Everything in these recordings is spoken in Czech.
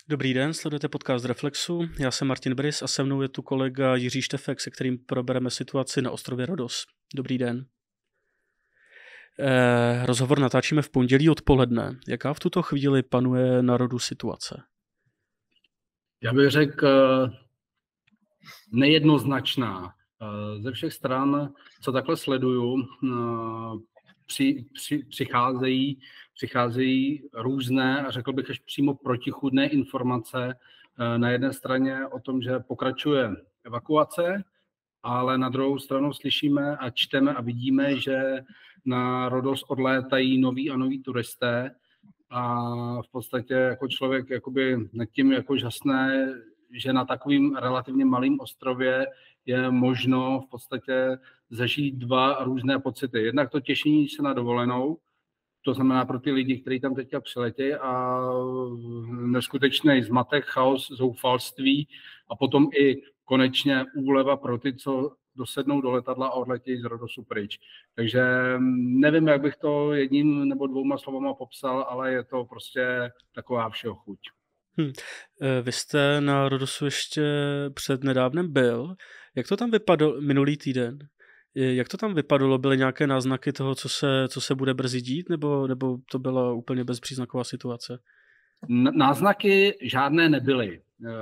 Dobrý den, sledujete podcast Reflexu. Já jsem Martin Brys a se mnou je tu kolega Jiří Štefek, se kterým probereme situaci na ostrově Rhodos. Dobrý den. Rozhovor natáčíme v pondělí odpoledne. Jaká v tuto chvíli panuje na Rhodu situace? Já bych řekl nejednoznačná. Ze všech stran, co takhle sleduju, přicházejí různé, řekl bych až přímo protichůdné informace. Na jedné straně o tom, že pokračuje evakuace, ale na druhou stranu slyšíme a čteme a vidíme, že na Rhodos odlétají noví a noví turisté a v podstatě jako člověk jakoby nad tím jako žasné, že na takovým relativně malým ostrově je možno v podstatě zažít dva různé pocity. Jednak to těšení se na dovolenou, to znamená pro ty lidi, kteří tam teďka přiletějí, a neskutečný zmatek, chaos, zoufalství a potom i konečně úleva pro ty, co dosednou do letadla a odletějí z Rhodosu pryč. Takže nevím, jak bych to jedním nebo dvouma slovama popsal, ale je to prostě taková všeho chuť. Vy jste na Rhodosu ještě před nedávnem byl. Jak to tam vypadalo minulý týden? Jak to tam vypadalo? Byly nějaké náznaky toho, co se bude brzy dít, nebo to byla úplně bezpříznaková situace? Náznaky žádné nebyly.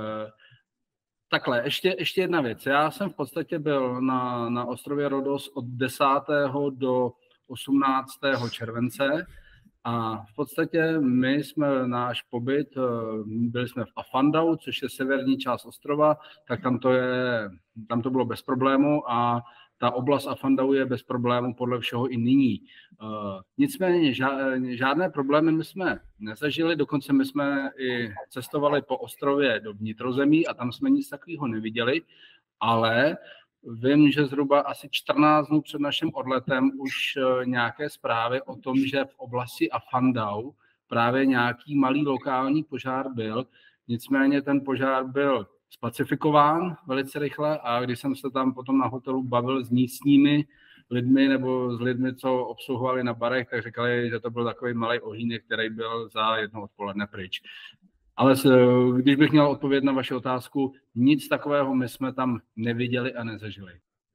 Takhle, ještě jedna věc. Já jsem v podstatě byl na ostrově Rhodos od 10. do 18. července a v podstatě my jsme náš pobyt, byli jsme v Afandau, což je severní část ostrova, tak tam to bylo bez problému a ta oblast Afandau je bez problému podle všeho i nyní. Nicméně žádné problémy my jsme nezažili, dokonce my jsme i cestovali po ostrově do vnitrozemí a tam jsme nic takového neviděli, ale vím, že zhruba asi 14 dnů před naším odletem už nějaké zprávy o tom, že v oblasti Afandau právě nějaký malý lokální požár byl, nicméně ten požár byl spacifikován velice rychle a když jsem se tam potom na hotelu bavil s místními lidmi nebo s lidmi, co obsluhovali na barech, tak říkali, že to byl takový malý ohýnek, který byl za jedno odpoledne pryč. Ale když bych měl odpovědět na vaši otázku, nic takového my jsme tam neviděli a nezažili.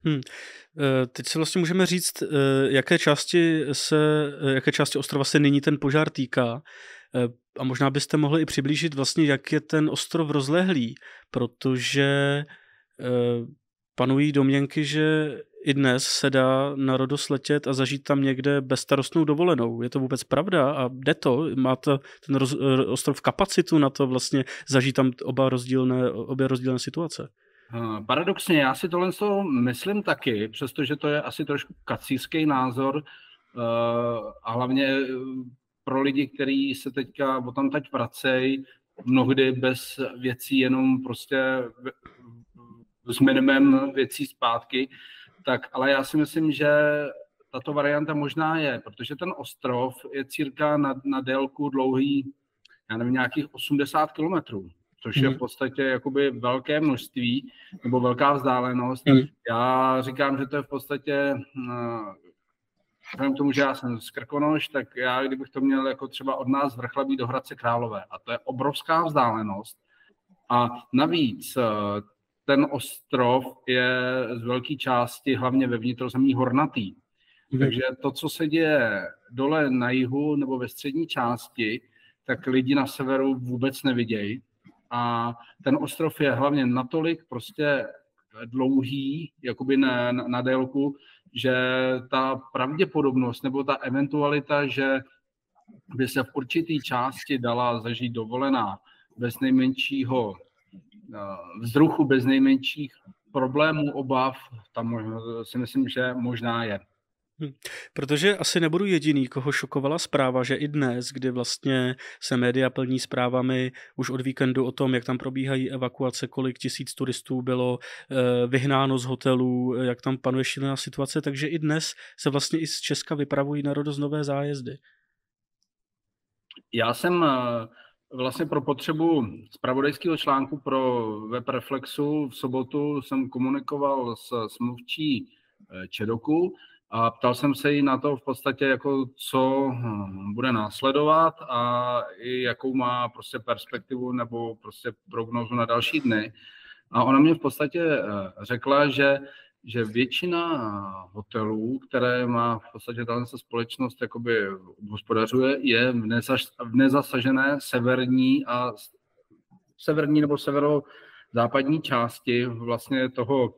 Teď si vlastně můžeme říct, jaké části ostrova se nyní ten požár týká. A možná byste mohli i přiblížit vlastně, jak je ten ostrov rozlehlý, protože panují domněnky, že i dnes se dá na Rhodos letět a zažít tam někde bezstarostnou dovolenou. Je to vůbec pravda a jde to? Má to ten ostrov kapacitu na to vlastně zažít tam obě rozdílné situace? Paradoxně, já si tohle myslím taky, přestože to je asi trošku kacířský názor a hlavně pro lidi, kteří se teďka odtamtať vracejí, mnohdy bez věcí, jenom prostě s minimem věcí zpátky, tak ale já si myslím, že tato varianta možná je, protože ten ostrov je cirka na délku dlouhý, já nevím, nějakých 80 kilometrů, což je v podstatě jakoby velké množství nebo velká vzdálenost. Já říkám, že to je v podstatě, vzhledem k tomu, že já jsem z Krkonoš, tak já, kdybych to měl jako třeba od nás z Vrchlabí do Hradce Králové, a to je obrovská vzdálenost. A navíc ten ostrov je z velké části hlavně ve vnitrozemí hornatý. Takže to, co se děje dole na jihu nebo ve střední části, tak lidi na severu vůbec nevidějí. A ten ostrov je hlavně natolik prostě dlouhý, jakoby na délku, že ta pravděpodobnost nebo ta eventualita, že by se v určitý části dala zažít dovolená bez nejmenšího vzruchu, bez nejmenších problémů, obav, tam si myslím, že možná je. Protože asi nebudu jediný, koho šokovala zpráva, že i dnes, kdy vlastně se média plní zprávami už od víkendu o tom, jak tam probíhají evakuace, kolik tisíc turistů bylo vyhnáno z hotelů, jak tam panuje šílená situace, takže i dnes se vlastně i z Česka vypravují na Rhodos nové zájezdy. Já jsem vlastně pro potřebu zpravodajského článku pro web Reflexu v sobotu jsem komunikoval s mluvčí ČEDOKu A ptal jsem se jí na to v podstatě, jako co bude následovat a i jakou má prostě perspektivu nebo prostě prognózu na další dny. A ona mě v podstatě řekla, že většina hotelů, které má v podstatě tato společnost jakoby hospodařuje, je v nezasažené severní nebo severozápadní části vlastně toho,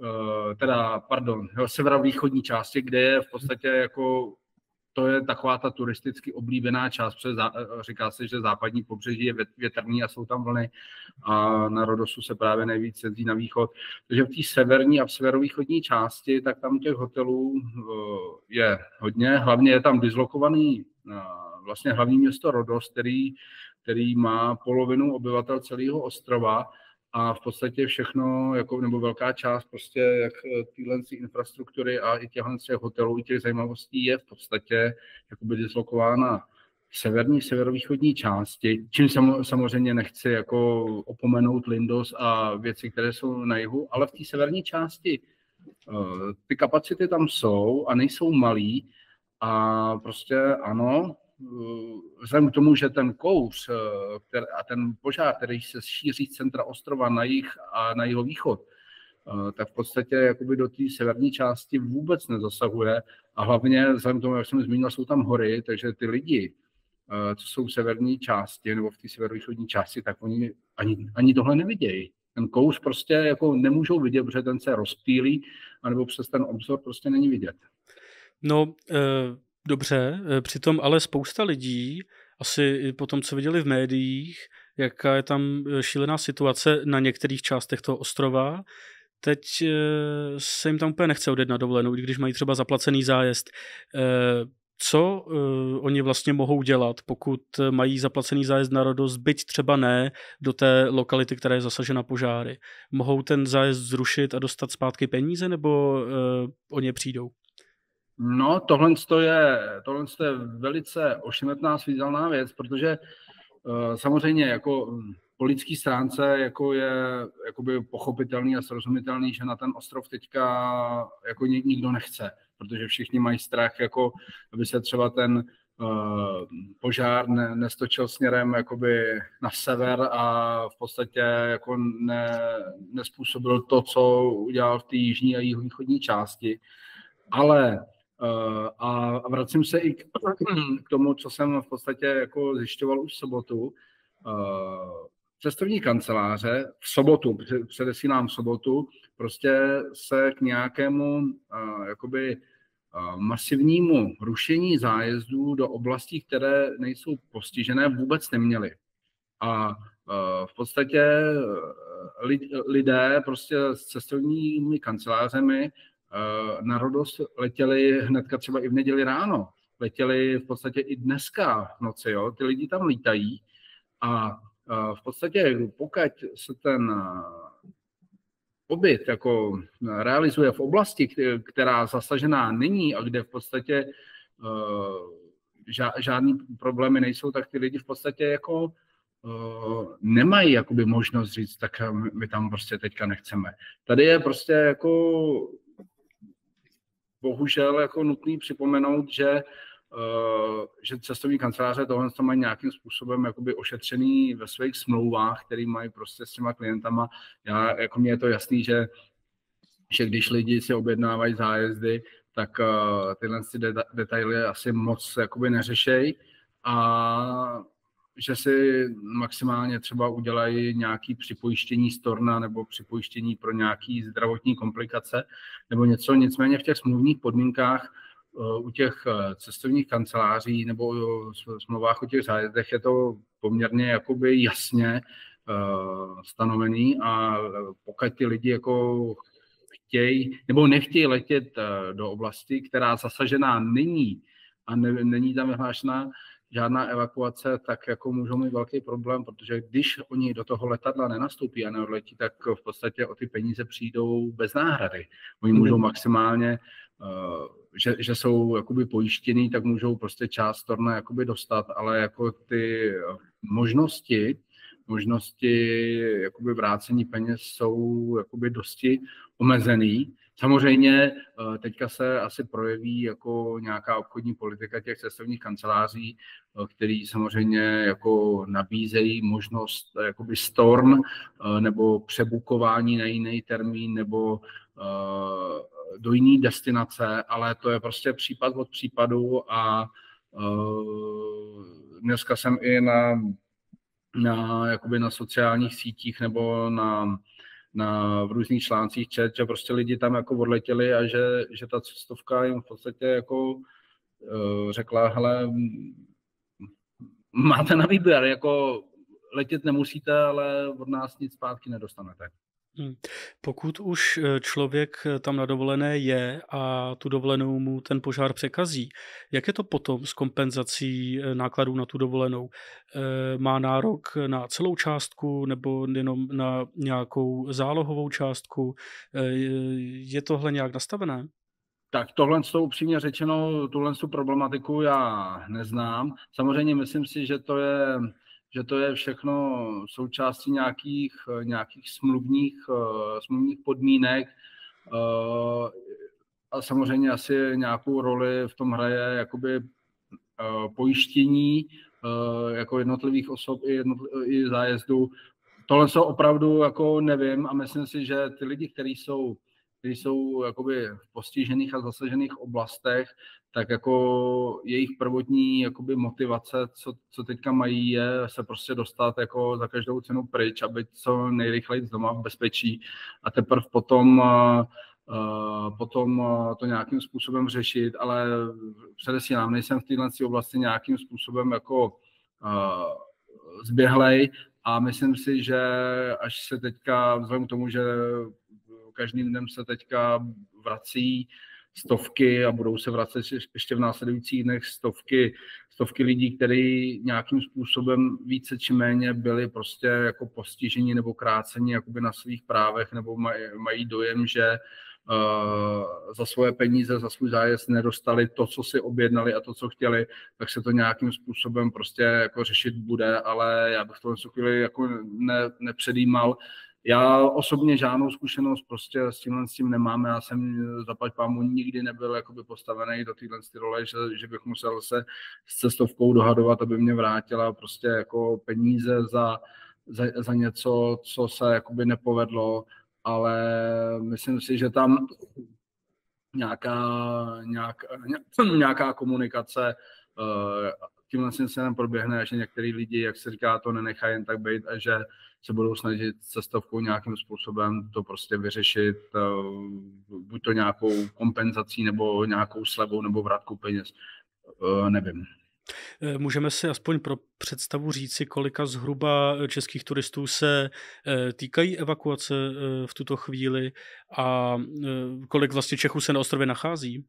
severovýchodní části, kde je v podstatě jako to je taková ta turisticky oblíbená část, protože říká se, že západní pobřeží je větrný a jsou tam vlny a na Rodosu se právě nejvíc jezdí na východ. Takže v té severní a v severovýchodní části, tak tam těch hotelů je hodně. Hlavně je tam dislokovaný vlastně hlavní město Rodos, který má polovinu obyvatel celého ostrova a v podstatě všechno, jako, nebo velká část prostě jak téhle infrastruktury a i těchto hotelů, i těch zajímavostí je v podstatě jakoby dislokována v severovýchodní části, čím samozřejmě nechci jako opomenout Lindos a věci, které jsou na jihu, ale v té severní části ty kapacity tam jsou a nejsou malý a prostě ano, vzhledem k tomu, že ten kouř a ten požár, který se šíří z centra ostrova na jih a na jihovýchod, tak v podstatě jakoby do té severní části vůbec nezasahuje a hlavně vzhledem k tomu, jak jsem zmínil, jsou tam hory, takže ty lidi, co jsou v severní části nebo v té severovýchodní části, tak oni ani tohle nevidějí. Ten kouř prostě jako nemůžou vidět, protože ten se rozptýlí, anebo přes ten obzor prostě není vidět. No, dobře, přitom ale spousta lidí, asi i po tom, co viděli v médiích, jaká je tam šílená situace na některých částech toho ostrova, teď se jim tam úplně nechce odjet na dovolenou, když mají třeba zaplacený zájezd. Co oni vlastně mohou dělat, pokud mají zaplacený zájezd na Rodos, byť třeba ne do té lokality, která je zasažena požáry? Mohou ten zájezd zrušit a dostat zpátky peníze, nebo o ně přijdou? No, tohle je velice ošemetná, svízelná věc, protože samozřejmě jako po lidské stránce jako je jakoby pochopitelný a srozumitelný, že na ten ostrov teďka jako nikdo nechce, protože všichni mají strach, jako aby se třeba ten požár nestočil směrem jakoby na sever a v podstatě jako nespůsobil to, co udělal v té jižní a jihovýchodní části. Ale a vracím se i k tomu, co jsem v podstatě jako zjišťoval už v sobotu. Cestovní kanceláře v sobotu, předesílám v sobotu, prostě se k nějakému jakoby masivnímu rušení zájezdů do oblastí, které nejsou postižené, vůbec neměly. A v podstatě lidé prostě s cestovními kancelářemi na Rodos letěli hnedka třeba i v neděli ráno. Letěli v podstatě i dneska v noci, jo? Ty lidi tam lítají a v podstatě pokud se ten pobyt jako realizuje v oblasti, která zasažená není a kde v podstatě žádný problémy nejsou, tak ty lidi v podstatě jako nemají jakoby možnost říct, tak my tam prostě teďka nechceme. Tady je prostě jako bohužel jako nutný připomenout, že cestovní kanceláře tohle mají nějakým způsobem jakoby ošetřený ve svých smlouvách, který mají prostě s těma klientama. Jako mně je to jasný, že když lidi si objednávají zájezdy, tak tyhle detaily asi moc jakoby neřešejí a že si maximálně třeba udělají nějaké připojištění storna nebo připojištění pro nějaké zdravotní komplikace nebo něco. Nicméně v těch smluvních podmínkách u těch cestovních kanceláří nebo smlouvách o těch zájezdech je to poměrně jakoby jasně stanovený a pokud ty lidi jako chtějí nebo nechtějí letět do oblasti, která zasažená není a není tam vyhlášená žádná evakuace, tak jako můžou mít velký problém, protože když oni do toho letadla nenastoupí a neodletí, tak v podstatě o ty peníze přijdou bez náhrady. Oni můžou maximálně, že jsou jakoby pojištěný, tak můžou prostě část storna jakoby dostat, ale jako ty možnosti jakoby vrácení peněz jsou jakoby dosti omezený, Samozřejmě teďka se asi projeví jako nějaká obchodní politika těch cestovních kanceláří, který samozřejmě jako nabízejí možnost jakoby storn nebo přebukování na jiný termín nebo do jiné destinace, ale to je prostě případ od případu a dneska jsem i jakoby na sociálních sítích nebo v různých článcích čet, že prostě lidi tam jako odletěli a že ta cestovka jim v podstatě jako řekla, hele, máte na výběr, jako letět nemusíte, ale od nás nic zpátky nedostanete. Pokud už člověk tam na dovolené je a tu dovolenou mu ten požár překazí, jak je to potom s kompenzací nákladů na tu dovolenou? Má nárok na celou částku nebo jenom na nějakou zálohovou částku? Je tohle nějak nastavené? Tak tohle upřímně řečeno, tuhle problematiku já neznám. Samozřejmě myslím si, že to je všechno součástí nějakých smluvních podmínek a samozřejmě asi nějakou roli v tom hraje jakoby pojištění jako jednotlivých osob i zájezdu. Tohle opravdu jako nevím a myslím si, že ty lidi, kteří jsou jakoby v postižených a zasažených oblastech, tak jako jejich prvotní jakoby motivace, co teďka mají, je se prostě dostat jako za každou cenu pryč, aby co nejrychleji z doma v bezpečí a teprve potom to nějakým způsobem řešit, ale předesílám, nejsem v této oblasti nějakým způsobem jako zběhlej a myslím si, že až se teďka, vzhledem k tomu, že každým dnem se teďka vrací stovky a budou se vracet ještě v následujících dnech stovky lidí, kteří nějakým způsobem více či méně byli prostě jako postiženi nebo kráceni jakoby na svých právech nebo mají dojem, že za svoje peníze, za svůj zájezd nedostali to, co si objednali a to, co chtěli, tak se to nějakým způsobem prostě jako řešit bude, ale já bych to chvíli jako nepředjímal. Já osobně žádnou zkušenost prostě s tím nemám. Já jsem zaplať pámu nikdy nebyl jakoby postavený do téhle role, že bych musel se s cestovkou dohadovat, aby mě vrátila prostě jako peníze za něco, co se jakoby nepovedlo, ale myslím si, že tam nějaká komunikace tímhle se proběhne, že některý lidi, jak se říká, to nenechají jen tak být a že se budou snažit cestovkou nějakým způsobem to prostě vyřešit, buď to nějakou kompenzací, nebo nějakou slevou, nebo vrátkou peněz, nevím. Můžeme si aspoň pro představu říci, kolika zhruba českých turistů se týkají evakuace v tuto chvíli a kolik vlastně Čechů se na ostrově nachází?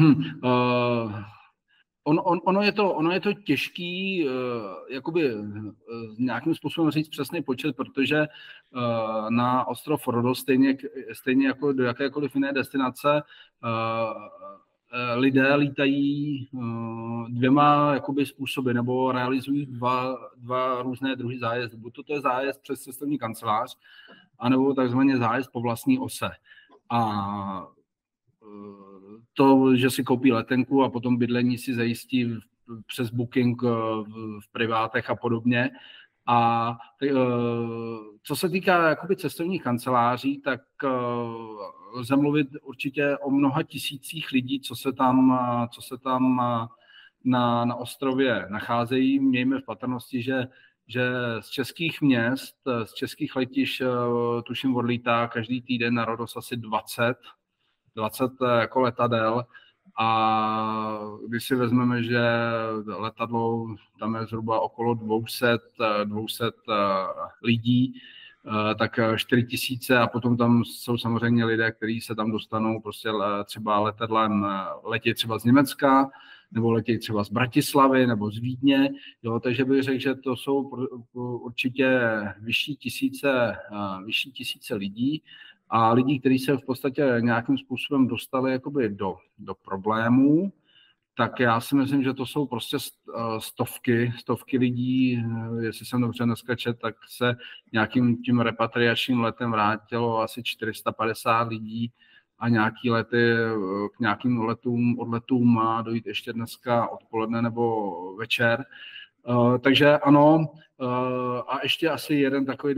Ono je to těžký jakoby nějakým způsobem říct přesný počet, protože na ostrov Rhodos stejně jako do jakékoliv jiné destinace lidé lítají dvěma jakoby způsoby nebo realizují dva různé druhy zájezdů. Buď to je zájezd přes cestovní kancelář, anebo takzvaný zájezd po vlastní ose. A to, že si koupí letenku a potom bydlení si zajistí přes booking v privátech a podobně. A co se týká jakoby cestovních kanceláří, tak lze mluvit určitě o mnoha tisících lidí, co se tam na ostrově nacházejí. Mějme v patrnosti, že z českých měst, z českých letišť, tuším, odlítá každý týden na Rhodos asi 20 jako letadel a když si vezmeme, že letadlo tam je zhruba okolo 200 lidí, tak 4000 a potom tam jsou samozřejmě lidé, kteří se tam dostanou prostě třeba letadlem, letí třeba z Německa, nebo letějí třeba z Bratislavy nebo z Vídně, jo, takže bych řekl, že to jsou určitě vyšší tisíce lidí a lidí, kteří se v podstatě nějakým způsobem dostali jakoby do problémů, tak já si myslím, že to jsou prostě stovky lidí, jestli jsem dobře dneska četl, tak se nějakým tím repatriačním letem vrátilo asi 450 lidí a nějaký lety, k nějakým odletům má dojít ještě dneska odpoledne nebo večer. Takže ano, a ještě asi jeden takový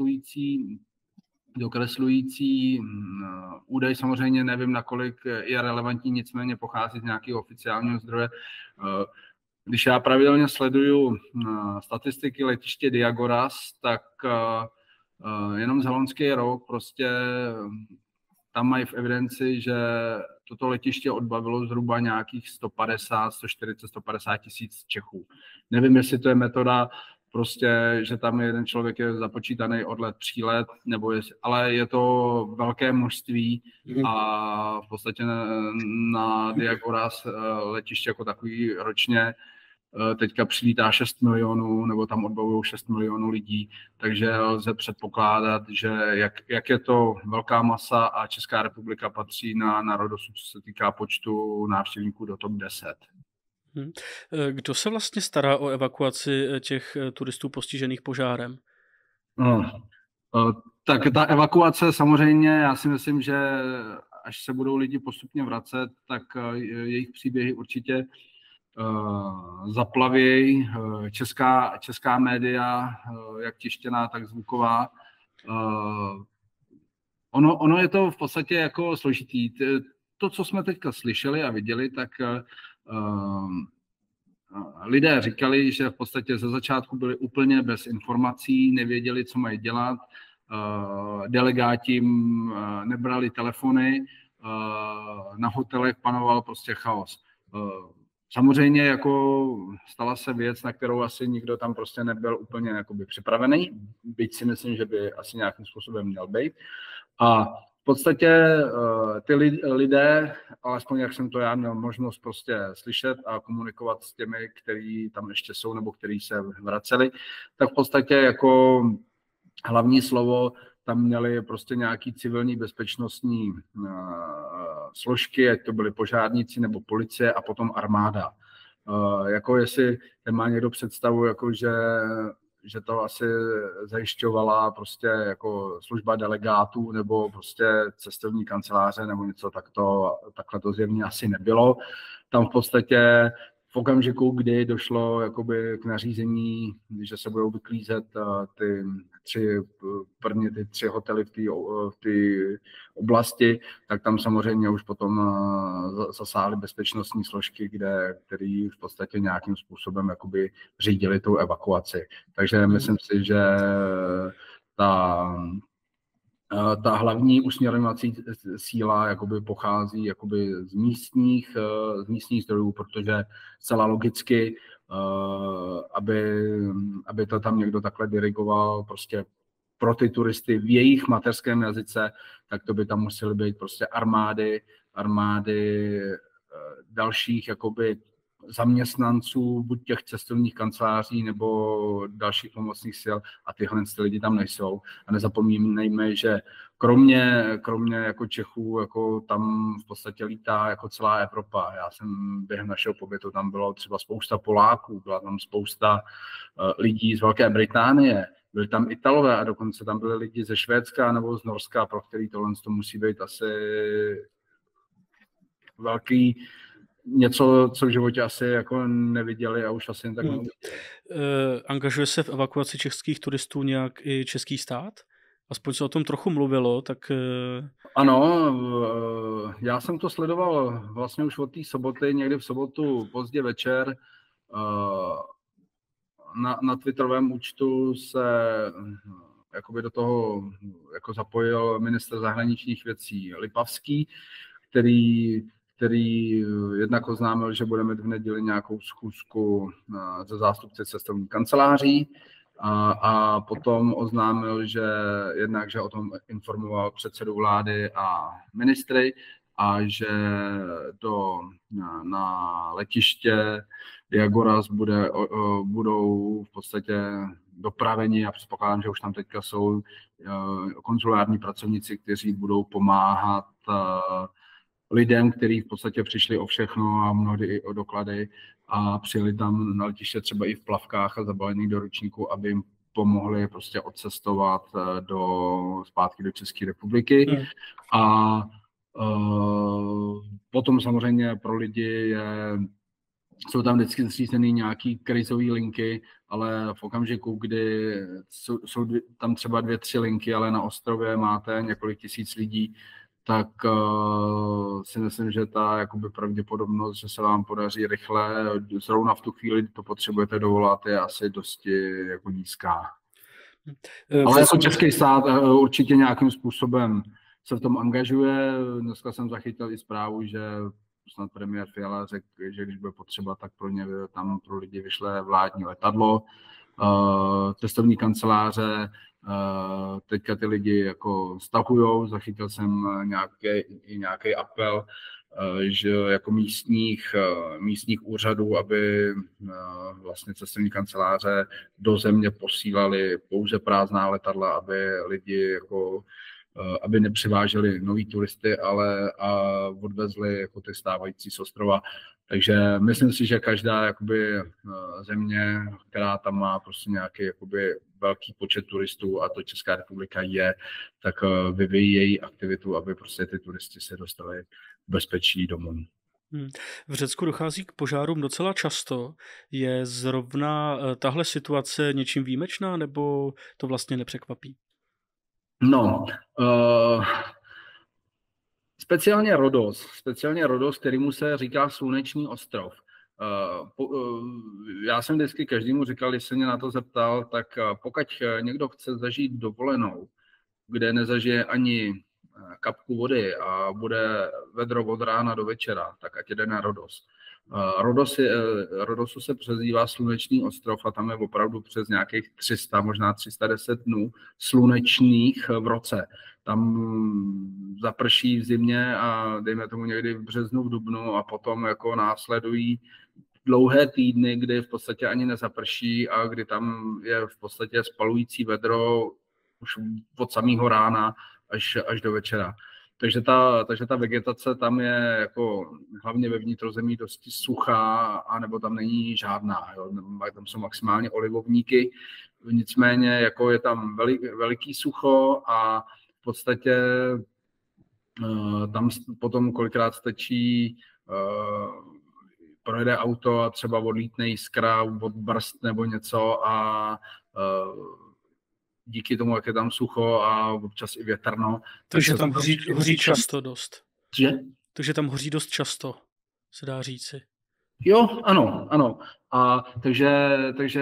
dokreslující údaj, samozřejmě nevím, nakolik je relevantní, nicméně pochází z nějakého oficiálního zdroje. Když já pravidelně sleduju statistiky letiště Diagoras, tak jenom za loňský rok prostě tam mají v evidenci, že toto letiště odbavilo zhruba nějakých 150, 140, 150 tisíc Čechů. Nevím, jestli to je metoda, prostě, že tam jeden člověk je započítaný odlet, přílet, ale je to velké množství a v podstatě na Diagoras letiště jako takový ročně teďka přilítá 6 milionů, nebo tam odbavují 6 milionů lidí, takže lze předpokládat, že jak je to velká masa a Česká republika patří na rodosud, co se týká počtu návštěvníků do top 10. Kdo se vlastně stará o evakuaci těch turistů postižených požárem? Tak ta evakuace samozřejmě, já si myslím, že až se budou lidi postupně vracet, tak jejich příběhy určitě zaplavějí. Česká média, jak tištěná, tak zvuková. Ono je to v podstatě jako složitý. To, co jsme teďka slyšeli a viděli, tak lidé říkali, že v podstatě ze začátku byli úplně bez informací, nevěděli, co mají dělat, delegáti jim nebrali telefony, na hotelech panoval prostě chaos. Samozřejmě jako stala se věc, na kterou asi nikdo tam prostě nebyl úplně jakoby připravený, byť si myslím, že by asi nějakým způsobem měl být. A v podstatě ty lidé, alespoň jak jsem to já měl možnost prostě slyšet a komunikovat s těmi, kteří tam ještě jsou nebo kteří se vraceli, tak v podstatě jako hlavní slovo tam měli prostě nějaký civilní bezpečnostní složky, ať to byly požárníci nebo policie a potom armáda. Jako jestli má někdo představu, jako že to asi zajišťovala prostě jako služba delegátů nebo prostě cestovní kanceláře nebo něco, takhle to zjevně asi nebylo. Tam v podstatě v okamžiku, kdy došlo jakoby k nařízení, že se budou vyklízet ty tři hotely v té oblasti, tak tam samozřejmě už potom zasáhly bezpečnostní složky, které v podstatě nějakým způsobem jakoby řídili tou evakuaci. Takže myslím si, že ta hlavní usměrňovací síla jakoby pochází jakoby z místních zdrojů, protože zcela logicky, aby to tam někdo takhle dirigoval prostě pro ty turisty v jejich mateřském jazyce, tak to by tam musely být prostě armády dalších jakoby zaměstnanců, buď těch cestovních kanceláří nebo dalších pomocných sil a tyhle lidi tam nejsou. A nezapomínejme, že kromě jako Čechů, jako tam v podstatě lítá jako celá Evropa. Já jsem během našeho pobytu, tam bylo třeba spousta Poláků, byla tam spousta lidí z Velké Británie, byli tam Italové a dokonce tam byli lidi ze Švédska nebo z Norska, pro který tohle to musí být asi velký něco, co v životě asi jako neviděli a už asi jen tak neuviděli. Angažuje se v evakuaci českých turistů nějak i český stát? Aspoň se o tom trochu mluvilo, tak... Ano, já jsem to sledoval vlastně už od té soboty, někdy v sobotu pozdě večer. Na twitterovém účtu se jakoby do toho jako zapojil ministr zahraničních věcí Lipavský, který jednak oznámil, že budeme v neděli nějakou schůzku ze zástupci cestovní kanceláří a potom oznámil, že o tom informoval předsedu vlády a ministry a že na letiště Diagoras budou v podstatě dopraveni. Já předpokládám, že už tam teďka jsou konzulární pracovníci, kteří budou pomáhat lidem, kteří v podstatě přišli o všechno a mnohdy i o doklady a přijeli tam na letiště třeba i v plavkách a zabalení do ručníku, aby jim pomohli prostě odcestovat zpátky do České republiky. A Potom samozřejmě pro lidi jsou tam vždycky zřízený nějaký krizové linky, ale v okamžiku, kdy jsou tam třeba 2-3 linky, ale na ostrově máte několik tisíc lidí, tak si myslím, že ta jakoby pravděpodobnost, že se vám podaří rychle, zrovna v tu chvíli, kdy to potřebujete dovolat, je asi dosti jako nízká. Ale jako český stát určitě nějakým způsobem se v tom angažuje. Dneska jsem zachytil i zprávu, že snad premiér Fiala řekl, že když bude potřeba, tak pro ně tam pro lidi vyšle vládní letadlo. Testovní kanceláře teďka ty lidi jako stahujou. Zachytil jsem nějaký apel, že jako místních úřadů, aby vlastně cestovní kanceláře do země posílali pouze prázdná letadla, aby lidi jako aby nepřiváželi nový turisty, ale odvezli jako ty stávající z ostrova. Takže myslím si, že každá jakoby země, která tam má prostě nějaký jakoby velký počet turistů, a to Česká republika je, tak vyvíjí její aktivitu, aby prostě ty turisti se dostali v bezpečí domů. V Řecku dochází k požárům docela často. Je zrovna tahle situace něčím výjimečná, nebo to vlastně nepřekvapí? No, speciálně Rodos, kterému se říká Sluneční ostrov. Já jsem vždycky každému říkal, když se mě na to zeptal, tak pokud někdo chce zažít dovolenou, kde nezažije ani kapku vody a bude vedro od rána do večera, tak ať jde na Rodos. Rodosu se přezdívá Sluneční ostrov a tam je opravdu přes nějakých 300, možná 310 dnů slunečných v roce. Tam zaprší v zimě a dejme tomu někdy v březnu, v dubnu a potom jako následují dlouhé týdny, kdy v podstatě ani nezaprší a kdy tam je v podstatě spalující vedro už od samého rána až do večera. Takže ta vegetace tam je jako hlavně ve vnitrozemí dosti suchá, anebo tam není žádná. Jo. Tam jsou maximálně olivovníky, nicméně jako je tam veliký sucho a v podstatě tam potom kolikrát stačí projede auto a třeba odlítne jiskra, odbrst nebo něco a díky tomu, jak je tam sucho a občas i větrno. Takže tam hoří často dost. Že? Takže tam hoří dost často, se dá říci. Jo, ano. A takže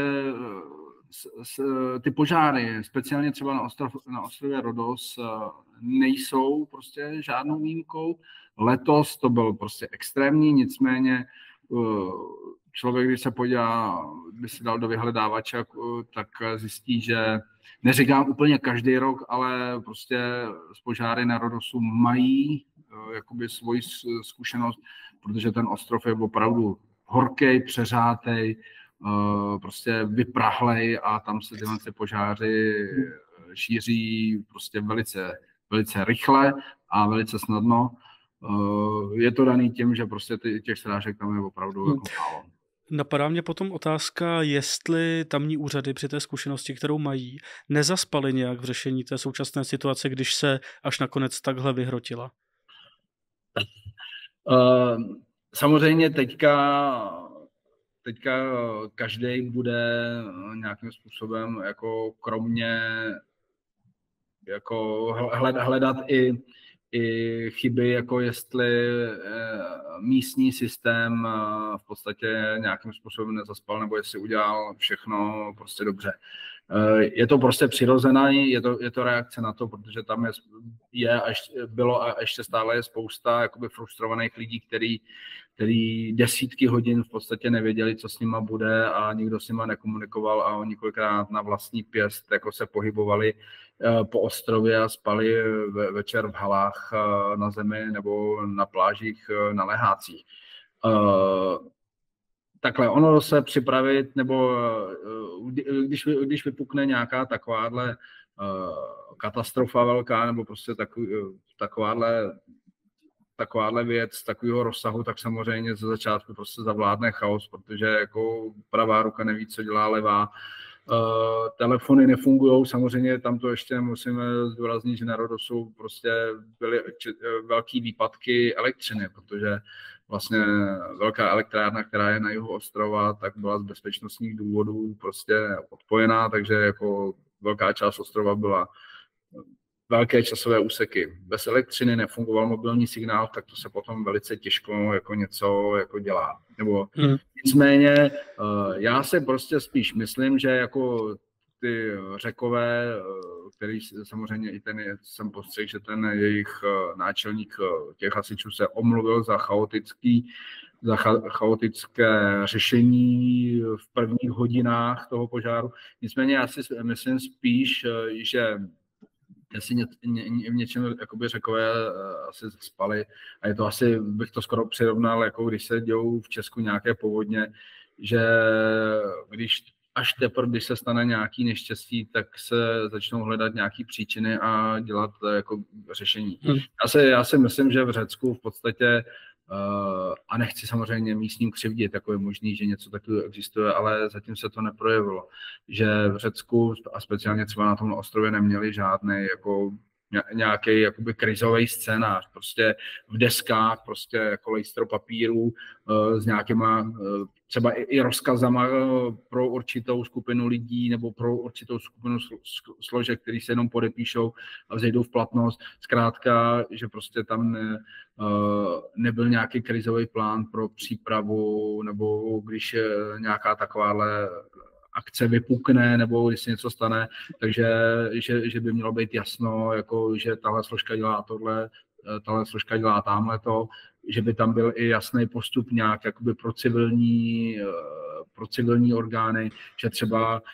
ty požáry, speciálně třeba na ostrově Rodos, nejsou prostě žádnou výjimkou. Letos to bylo prostě extrémní, nicméně člověk, když se podívá, by si dal do vyhledávače, tak zjistí, že neříkám úplně každý rok, ale prostě z požáry na Rodosu mají jakoby svoji zkušenost, protože ten ostrov je opravdu horký, přeřátej, prostě vyprahlej a tam se tyhle požáry šíří prostě velice, velice rychle a velice snadno. Je to daný tím, že prostě těch srážek tam je opravdu jako málo. Napadá mě potom otázka, jestli tamní úřady při té zkušenosti, kterou mají, nezaspaly nějak v řešení té současné situace, když se až nakonec takhle vyhrotila. Samozřejmě teďka každý bude nějakým způsobem jako kromě jako hledat i chyby, jako jestli místní systém v podstatě nějakým způsobem nezaspal, nebo jestli udělal všechno prostě dobře. Je to prostě přirozené, je to reakce na to, protože tam bylo a ještě stále je spousta jakoby frustrovaných lidí, který desítky hodin v podstatě nevěděli, co s nima bude a nikdo s nima nekomunikoval a oni kolikrát na vlastní pěst jako se pohybovali po ostrově a spali večer v halách na zemi nebo na plážích na lehácích. Takhle, ono se připravit, nebo když vypukne nějaká takováhle katastrofa velká, nebo prostě takováhle věc takového rozsahu, tak samozřejmě ze začátku prostě zavládne chaos, protože jako pravá ruka neví, co dělá levá. telefony nefungují, samozřejmě tam to ještě musíme zdůraznit, že na Rhodosu prostě byly velké výpadky elektřiny, protože vlastně velká elektrárna, která je na jihu ostrova, tak byla z bezpečnostních důvodů prostě odpojená, takže jako velká část ostrova byla velké časové úseky. Bez elektřiny nefungoval mobilní signál, tak to se potom velice těžko jako něco jako dělá. Nebo nicméně já se prostě spíš myslím, že jako ty Řekové, který samozřejmě i ten jsem postřehl, že ten jejich náčelník těch hasičů se omluvil za chaotické řešení v prvních hodinách toho požáru. Nicméně já si myslím spíš, že asi v něčem jakoby Řekové asi spali a je to asi, bych to skoro přirovnal, jako když se dějou v Česku nějaké povodně, že až teprve, když se stane nějaký neštěstí, tak se začnou hledat nějaké příčiny a dělat jako řešení. Já si myslím, že v Řecku v podstatě a nechci samozřejmě místním křivdit, jako je možný, že něco takového existuje, ale zatím se to neprojevilo. Že v Řecku a speciálně třeba na tom ostrově neměli žádný jako nějaký jakoby krizový scénář, prostě v deskách, prostě jako lejstro papíru s nějakýma třeba i rozkazama pro určitou skupinu lidí nebo pro určitou skupinu složek, který se jenom podepíšou a vzejdou v platnost. Zkrátka, že prostě tam nebyl nějaký krizový plán pro přípravu, nebo když nějaká takováhle akce vypukne, nebo když se něco stane, takže že by mělo být jasno, jako, že tahle složka dělá tohle, tahle složka dělá tamhleto, že by tam byl i jasný postup nějak jakoby pro civilní orgány, že třeba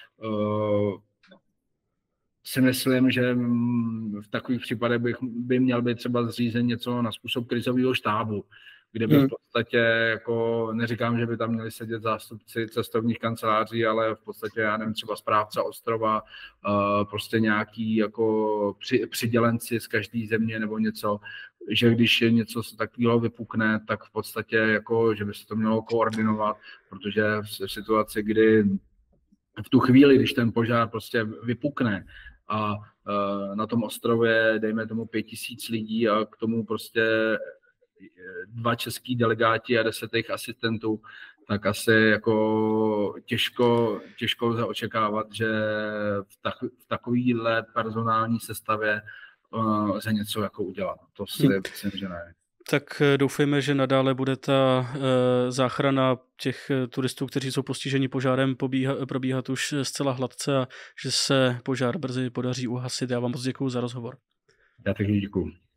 si myslím, že v takových případech by měl být třeba zřízen něco na způsob krizového štábu, kde by v podstatě, jako neříkám, že by tam měli sedět zástupci cestovních kanceláří, ale v podstatě, já nevím, třeba správce ostrova, prostě nějaký jako přidělenci z každé země nebo něco, že když něco takového vypukne, tak v podstatě, jako, že by se to mělo koordinovat, protože v situaci, kdy v tu chvíli, když ten požár prostě vypukne a na tom ostrově, dejme tomu 5000 lidí a k tomu prostě 2 český delegáti a 10 asistentů, tak asi jako těžko lze očekávat, že v takovéhle personální sestavě lze něco jako udělat. To si myslím, že ne. Tak doufejme, že nadále bude ta záchrana těch turistů, kteří jsou postiženi požárem, probíhat už zcela hladce a že se požár brzy podaří uhasit. Já vám moc děkuju za rozhovor. Já taky děkuju.